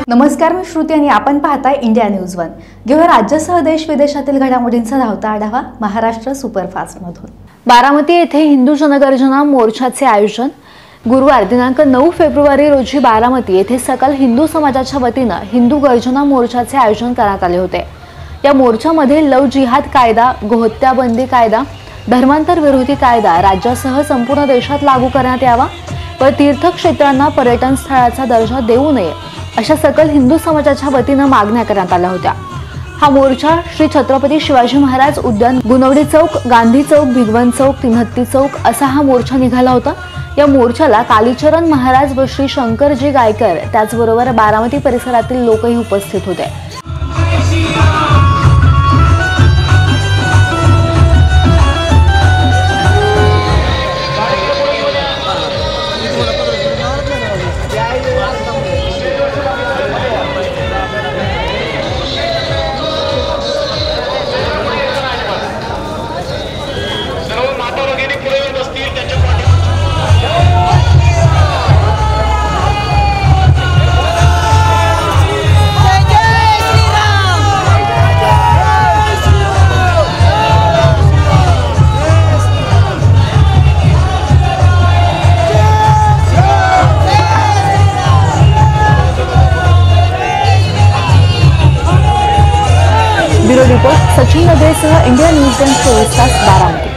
नमस्कार, मी श्रुती आणि आपण पाहताय इंडिया न्यूज 1। घेऊया राज्यासह देश विदेशातील घडामोडींचा धावता आढावा महाराष्ट्र सुपरफास्ट मधून। बारामती येथे हिंदू जनगर्जना मोर्चाचे आयोजन। गुरुवार दिनांक 9 फेब्रुवारी रोजी बारामती येथे सकल हिंदू समाजाच्या वतीने हिंदू गर्जना मोर्चाचे आयोजन करण्यात आले होते। या मोर्चामध्ये लव जिहाद कायदा, गोहत्याबंदी कायदा, धर्मांतर विरोधी कायदा राज्यासह संपूर्ण देशात लागू करण्यात यावा व तीर्थक्षेत्रांना पर्यटन स्थळाचा दर्जा देऊ नये अशा सकल हिंदू समाजाच्या वतीने मागण्या करण्यात आल्या होत्या। हा मोर्चा श्री छत्रपती शिवाजी महाराज उद्यान, गुणवडी चौक, गांधी चौक, भिगवण चौक, तिन्हत्ती चौक असा हा मोर्चा निघाला होता। या मोर्चाला कालीचरण महाराज व श्री शंकरजी गायकर त्याचबरोबर बारामती परिसरातील लोकही उपस्थित होते। ब्युरो रिपोर्ट सचिन नगरेसह इंडिया न्यूज 24 तास बारामती।